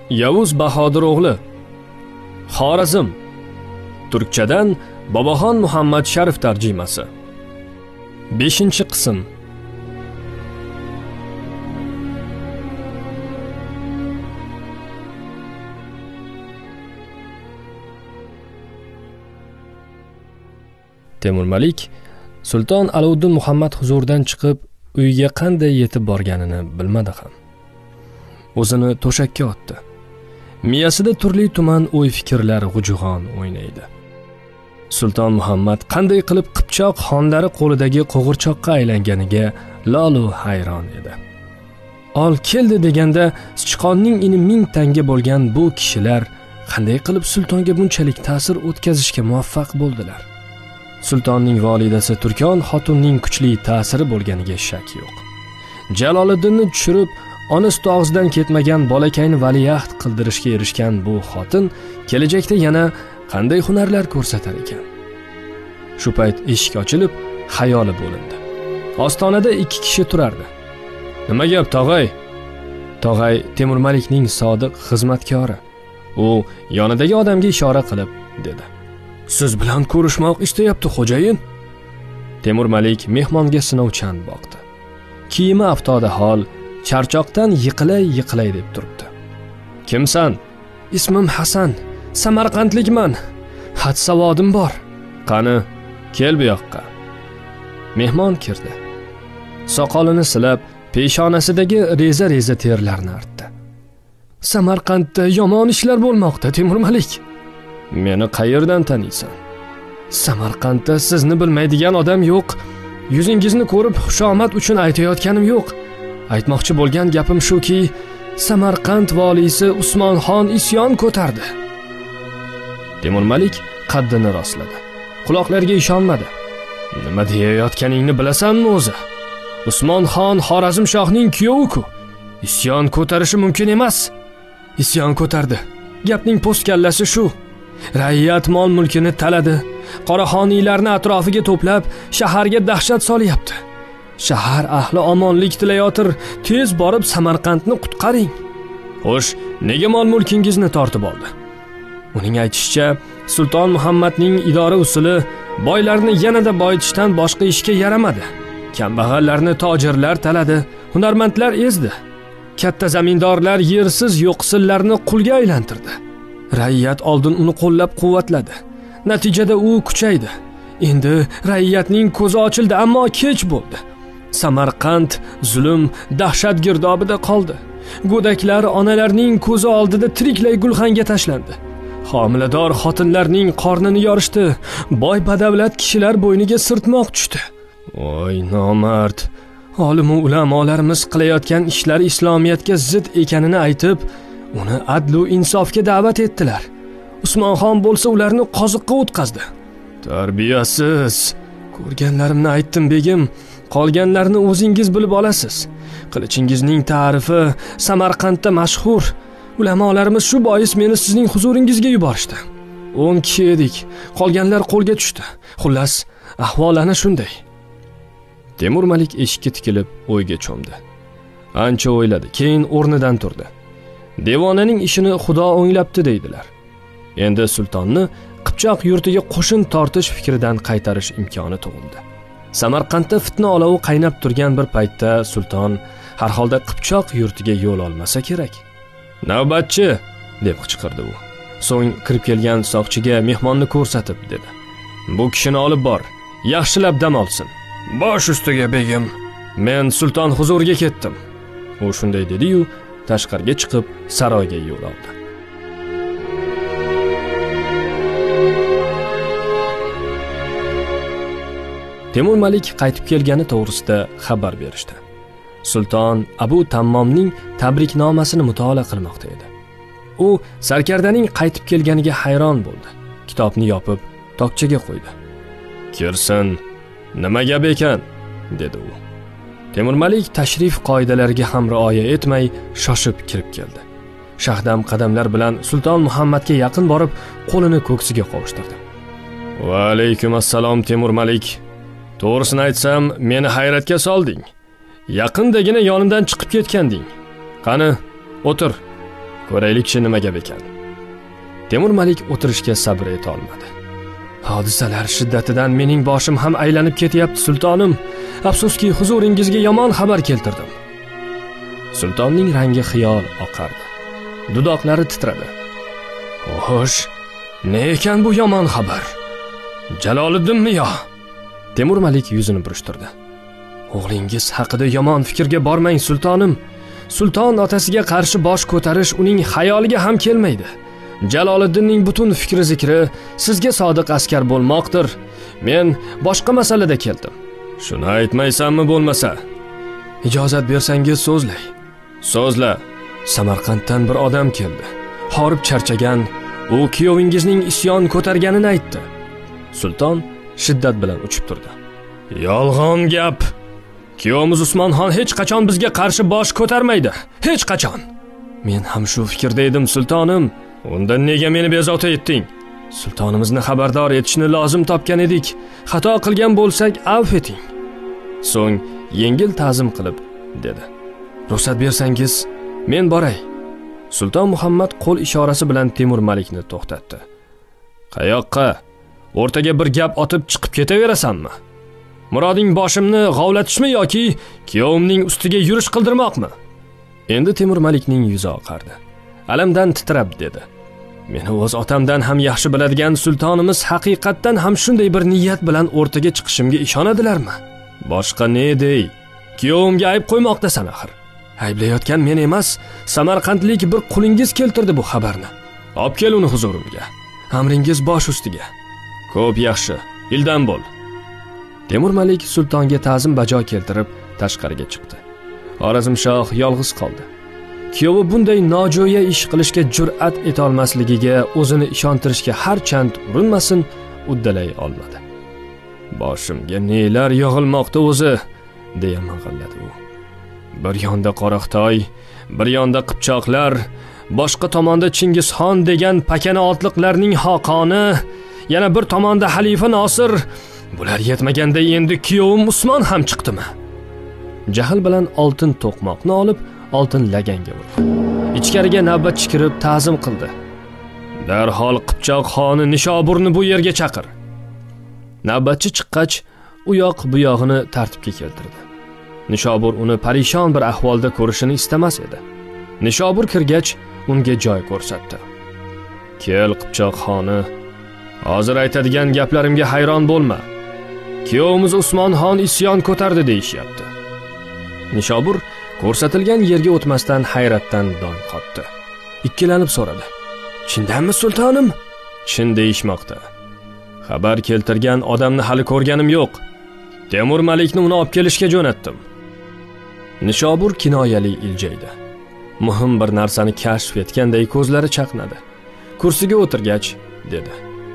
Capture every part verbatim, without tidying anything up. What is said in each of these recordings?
Yavuz Bahodir o'g'li. Xorazm. Turkchadan Boboxon Muhammad Sharif tarjimasi. beshinchi qism. Temur Malik Sulton Alauddin Muhammad huzuridan chiqib, uyiga qanday yetib borganini bilmadi ham. O'zini to'shakka otdi. Miyasida turli tuman o'y-fikrlar g'ujug'on o'ynaydi. Sulton Muhammad qanday qilib Qipchoq xonlari qo'lidagi qo'g'irchoqqa aylanganiga lolu hayron edi. Ol keldi deganda sichqonning ini ming tanga bo'lgan bu kishilar qanday qilib sultonga bunchalik ta'sir o'tkazishga muvaffaq bo'ldilar? Sultonning validasi Turkon xotunning kuchli ta'siri bo'lganiga shak yo'q. Jaloliddinni tushirib, ona suti og'zidan ketmagan bolakayni valiahd qildirishga erishgan bu xotin kelajakda yana qanday hunarlar ko'rsatar ekan? Shu payt eshik ochilib, xayoli bo'lindi. Ostonada ikki kishi turardi. "Nima gap, tog'ay?" Tog'ay Temur Malikning sodiq xizmatkori. U yonidagi odamga ishora qilib dedi: "Siz bilan ko'rishmoq istayapti, xo'jayin." Temur Malik mehmonga sinovchan boqdi. Kiyimi aftoda hol, charchoqdan yiqilay-yiqilay deb turibdi. "Kimsan?" "Ismim Hasan, Samarqandlikman. Had savodim bor." "Qani, kel bu yoqqa." Mehmon kirdi. Soqolini silab, peshonasidagi reza-reza terlarni artdi. "Samarqandda yomon ishlar bo'lmoqda, Temur Malik." "Meni qayerdan taniysan?" "Samarqandda sizni bilmaydigan odam yo'q. Yuzingizni ko'rib xushomad uchun aytayotganim yo'q. Aytmoqchi bo'lgan gapim shuki, Samarqand valisi Usmonxon isyon ko'tardi." Temur Malik qaddini rostladi. Quloqlarga ishonmadi. "Nima deyayotganingni bilasanmi o'zi? Usmonxon Xorazm shohning kuyovi-ku. Isyon ko'tarishi mumkin emas." "Isyon ko'tardi. Gapning postkallasi shu. Raiyat mol-mulkini taladi. Qoraxoniylarni atrofiga to'plab, shaharga dahshat solyapti. Shahar ahli omonlik tilayotir, tez borib Samarqandni qutqaring." "Xo'sh, nega mol-mulkingizni tortib oldi?" Uning aytishicha, Sulton Muhammadning idora usuli boylarni yanada boyitishdan boshqa ishga yaramadi. Kambag'allarni tojirlar taladi, hunarmandlar ezdi. Katta zamindorlar yersiz yo'qsillarni qulga aylantirdi. Raiyat oldin uni qo'llab-quvvatladi. Natijada u kuchaydi. Endi raiyatning ko'zi ochildi, ammo kech bo'ldi. Samarqand zulm, dahshat girdobida qoldi. Go'daklar onalarning ko'zi oldida tiriklay gulxanga tashlandi. Homilador xotinlarning qornini yorishdi. Boy badavlat kishilar bo'yniga sirtmoq tushdi. Voy nomard! Olim va ulamolarimiz qilayotgan ishlar islomiyatga zid ekanini aytib, uni adl va insofga da'vat etdilar. Usmonxon bo'lsa ularni qoziqqa o'tkazdi. Tarbiyasiz! Ko'rganlarimni aytdim, begim. Qolganlarni o'zingiz bilib olasiz. Qilichingizning ta'rifi Samarqandda mashhur. Ulamolarimiz shu bois meni sizning huzuringizga yuborishdi. o'n kishi edik. Qolganlar qo'lga tushdi. Xullas, ahvol ana shunday. Temur Malik eshikka tikilib o'yga cho'mdi. Ancha o'yladi, keyin o'rnidan turdi. Devonaning ishini Xudo o'nglabdi deydilar. Endi sultonni Qipchoq yurtiga qo'shin tortish fikridan qaytarish imkoni tug'ildi. Samarqandda fitna olovi qaynab turgan bir paytda sulton har holda Qipchoq yurtiga yo'l olmasa kerak. "Navbatchi!" deb qichqirdi u. So'ng kirib kelgan soqchiga mehmonni ko'rsatib dedi: "Bu kishini olib bor, yaxshilab dam olsin." "Bosh ustiga, begim. Men sulton huzuriga ketdim." U shunday dedi-yu, tashqariga chiqib saroyga yo'l oldi. Temur Malik qaytib kelgani to'g'risida xabar berishdi. Sulton Abu Tammomning tabriknomasini mutolaa qilmoqda edi. U sarkardaning qaytib kelganiga hayron bo'ldi. Kitobni yopib, tokchaga qo'ydi. "Kirsin, nima gap ekan?" dedi u. Temur Malik tashrif qoidalariga ham rioya etmay shoshib kirib keldi. Shahdam qadamlar bilan Sulton Muhammadga yaqin borib, qo'lini ko'ksiga qovushtirdi. "Va alaykum assalom Temur Malik. To'g'risini aytsam, meni hayratga solding. Yaqindagina yonimdan chiqib ketganding. Qani, o'tir. Ko'raylikchi nima gap ekan. Temur Malik o'tirishga sabr eta olmadi. Hodisalar shiddatidan mening boshim ham aylanib ketyapti sultonim. Afsuski huzuringizga yomon xabar keltirdim. Sultonning rangi xiyol oqardi. Dudoqlari titradi. Xo'sh, ne ekan bu yomon xabar? Jaloliddinmi yo? Temur Malik yuzini burishtirdi. O'g'lingiz haqida yomon fikrga bormang sultonim. Sulton otasiga qarshi bosh ko'tarish uning xayoliga ham kelmaydi. Jaloliddinning butun fikri zikri sizga sodiq askar bo'lmoqdir. Men boshqa masalada keldim. Shuni aytmaysanmi bo'lmasa? Ijozat bersangiz so'zlay. So'zla. Samarqanddan bir odam keldi. Horib charchagan, u kuyovingizning isyon ko'targanini aytdi. Sulton shiddat bilan uchib turdi. Yolg'on gap. Kuyovimiz Usmonxon hech qachon bizga qarshi bosh ko'tarmaydi. Hech qachon. Men ham shu fikrda edim sultonim. Unda nega meni bezovta etding? Sultonimizni xabardor etishni lozim topgan edik. Xato qilgan bo'lsak, avf eting. So'ng yengil ta'zim qilib dedi. Ruxsat bersangiz, men boray. Sulton Muhammad qo'l ishorasi bilan Temur Malikni to'xtatdi. Qayoqqa? O'rtaga bir gap otib chiqib ketaverasanmi? Muroding boshimni g'ovlatishmi yoki kuyovimning ustiga yurish qildirmoqmi? Endi Temur Malikning yuzi oqardi. Alamdan titrab dedi. Meni o'z otamdan ham yaxshi biladigan sultonimiz haqiqatdan ham shunday bir niyat bilan o'rtaga chiqishimga ishonadilarmi? Boshqa ne dey? Kuyovimga ayb qo'ymoqdasan axir. Ayblayotgan men emas, Samarqandlik bir qulingiz keltirdi bu xabarni. Olib kel uni huzurimga. Amringiz bosh ustiga. Ko'p yaxshi, ildan bo'l. Temur Malik sultonga ta'zim bajo keltirib tashqariga chiqdi. Xorazmshoh yolg'iz qoldi. Kuyovi bunday nojo'ya ish qilishga jur'at eta olmasligiga o'zini ishontirishga har chand urinmasin, uddalay olmadi. Boshimga nelar yog'ilmoqda o'zi, deya ming'illadi u. Bir yonda Qoraxtoy, bir yonda Qipchoqlar, boshqa tomonda Chingizxon degan pakana otliqlarning xoqoni, yana bir tomonda xalifa Nosir. Bular yetmaganda endi kuyovim Usmon ham chiqdimi? Jahl bilan oltin to'qmoqni olib, oltin laganga urdi. Ichkariga navbatchi kirib ta'zim qildi. Darhol Qipchoq xoni Nishoburni bu yerga chaqir. Navbatchi chiqqach, u yoq bu yog'ini tartibga keltirdi. Nishobur uni parishon bir ahvolda ko'rishini istamas edi. Nishobur kirgach, unga joy ko'rsatdi. Kel Qipchoq xoni, hozir aytadigan gaplarimga hayron bo'lma. Kuyovimiz Usmonxon isyon ko'tardi deyishyapti. Nishobur ko'rsatilgan yerga o'tmasdan hayratdan dong qotdi. Ikkilanib so'radi. Chindanmi sultonim? Chin deyishmoqda. Xabar keltirgan odamni hali ko'rganim yo'q. Temur Malikni uni olib kelishga jo'natdim. Nishobur kinoyali iljaydi. Muhim bir narsani kashf etganday ko'zlari chaqnadi. Kursiga o'tirgach dedi.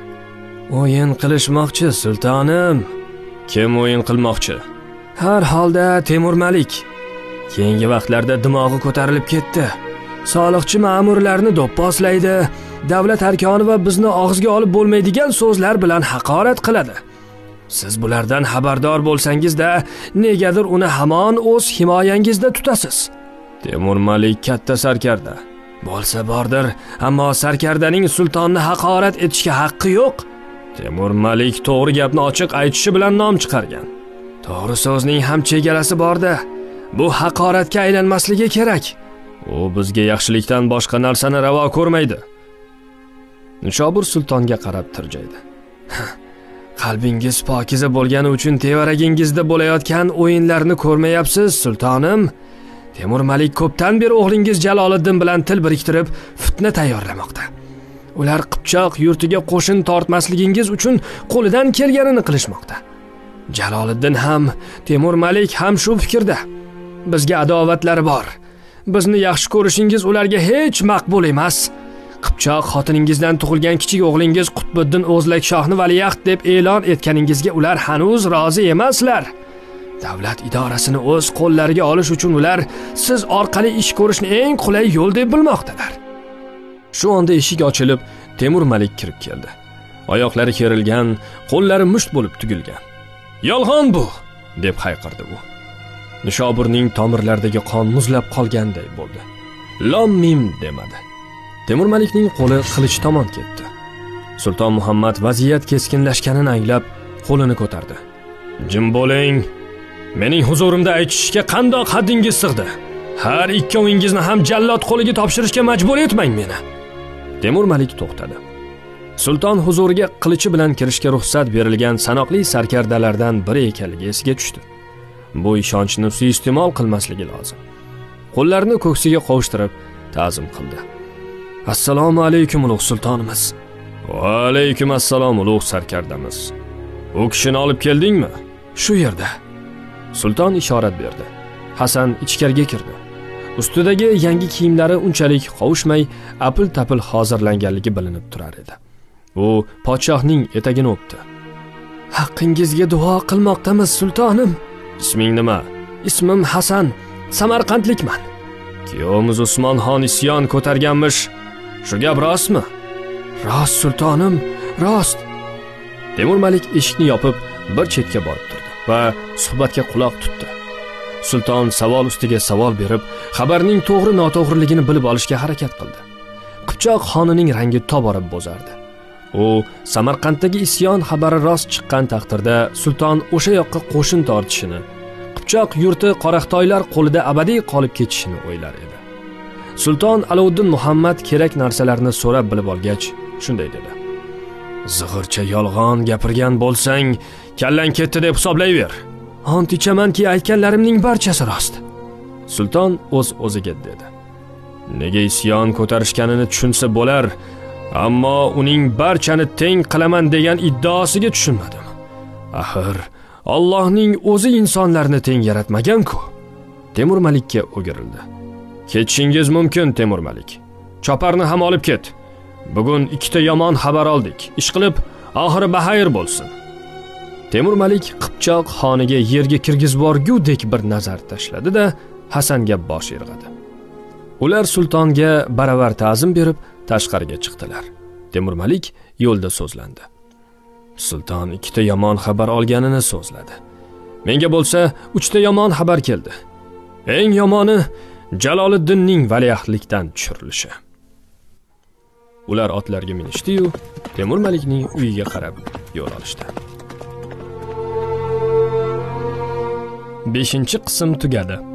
O'yin qilishmoqchi sultonim. Kim o'yin qilmoqchi? Har holda Temur Malik. Keyingi vaqtlarda dimog'i ko'tarilib ketdi. Soliqchi ma'murlarni do'pposlaydi, davlat arkoni va bizni og'izga olib bo'lmaydigan so'zlar bilan haqorat qiladi. Siz bulardan xabardor bo'lsangiz-da, negadir uni hamon o'z himoyangizda tutasiz. Temur Malik katta sarkarda. Bo'lsa bordir, ammo sarkardaning sultonni haqorat etishga haqqi yo'q. Temur Malik to'g'ri gapni ochiq aytishi bilan nom chiqargan. To'g'ri so'zning ham chegarasi bor-da. Bu haqoratga aylanmasligi kerak. U bizga yaxshilikdan boshqa narsani ravo ko'rmaydi. Nishobur sultonga qarab tirjaydi. Qalbingiz pokiza bo'lgani uchun tevaragingizda bo'layotgan o'yinlarni ko'rmayapsiz, sultonim. Temur Malik ko'pdan beri o'g'lingiz Jaloliddin bilan til biriktirib, fitna tayyorlamoqda. Ular Qipchoq yurtiga qo'shin tortmasligingiz uchun qo'lidan kelganini qilishmoqda. Jaloliddin ham, Temur Malik ham shu fikrda. Bizga adovatlari bor. Bizni yaxshi ko'rishingiz ularga hech maqbul emas. Qipchoq xotiningizdan tug'ilgan kichik o'g'lingiz Qutbiddin O'zlakshohni valiahd deb e'lon etganingizga ular hanuz rozi emaslar. Davlat idorasini o'z qo'llariga olish uchun ular siz orqali ish ko'rishni eng qulay yo'l deb bilmoqdalar. Shu onda eshik ochilib, Temur Malik kirib keldi. Oyoqlari kerilgan, qo'llari musht bo'lib tugilgan. "Yolg'on bu!" deb hayqirdi u. Nishoburning tomirlaridagi qon muzlab qolganday bo'ldi. Lom mim demadi. Temur Malikning qo'li qilich tomon ketdi. Sulton Muhammad vaziyat keskinlashganini anglab qo'lini ko'tardi. "Jim bo'ling. Mening huzurimda aytishga qandoq haddingiz sig'di? Har ikkovingizni ham jallod qo'liga topshirishga majbur etmang meni." Temur Malik to'xtadi. Sulton huzuriga qilichi bilan kirishga ruxsat berilgan sanoqli sarkardalardan biri ekanligi esiga tushdi. Bu ishonchni suiiste'mol qilmasligi lozim. Qo'llarini ko'ksiga qovushtirib ta'zim qildi. "Assalomu alaykum ulug' sultonimiz." "Va alaykum assalom ulug' sarkardamiz. U kishini olib keldingmi?" "Shu yerda." Sulton ishorat berdi. Hasan ichkariga kirdi. Ustidagi yangi kiyimlari unchalik qovushmay, apil-tapil hozirlanganligi bilinib turar edi. U podshohning etagini o'pdi. "Haqqingizga duo qilmoqdamiz sultonim." "Isming nima?" "Ismim Hasan, Samarqandlikman." "Kuyovimiz Usmonxon isyon ko'targanmish. Shu gap rostmi?" "Rost sultonim, rost." Temur Malik eshikni yopib bir chetga borib turdi va suhbatga quloq tutdi. Sulton savol ustiga savol berib, xabarning to'g'ri-noto'g'riligini bilib olishga harakat qildi. Qipchoq xonining rangi tobora bo'zardi. U Samarqanddagi isyon xabari rost chiqqan taqdirda sulton o'sha yoqqa qo'shin tortishini, Qipchoq yurti Qoraqtoylar qo'lida abadiy qolib ketishini o'ylar edi. Sulton Alovuddin Muhammad kerak narsalarni so'rab bilib olgach, shunday dedi: "Zig'ircha yolg'on gapirgan bo'lsang, kallang ketdi deb hisoblayver. Ant ichamanki aytganlarimning barchasi rost." Sulton o'z-o'ziga dedi: "Nega isyon ko'tarishganini tushunsa bo'lar, ammo uning barchani teng qilaman degan iddaosiga tushunmadim. Axir Allohning o'zi insonlarni teng yaratmagan-ku." Temur Malikka o'girildi. "Ketishingiz mumkin, Temur Malik. Choparni ham olib ket. Bugun ikkita yomon xabar oldik. Ishqilib, oxiri baxayr bo'lsin." Temur Malik Qipchoq xoniga yerga kirgizib borgudek bir nazar tashladi-da, Hasanga bosh irg'adi. Ular sultonga baravar ta'zim berib tashqariga chiqdilar. Temur Malik yo'lda so'zlandi. Sulton ikkita yomon xabar olganini so'zladi. Menga bo'lsa, uchta yomon xabar keldi. Eng yomoni Jaloliddinning valiahdlikdan tushirilishi. Ular otlarga minishdi-yu, Temur Malikning uyiga qarab yo'l olishdi. beshinchi qism tugadi.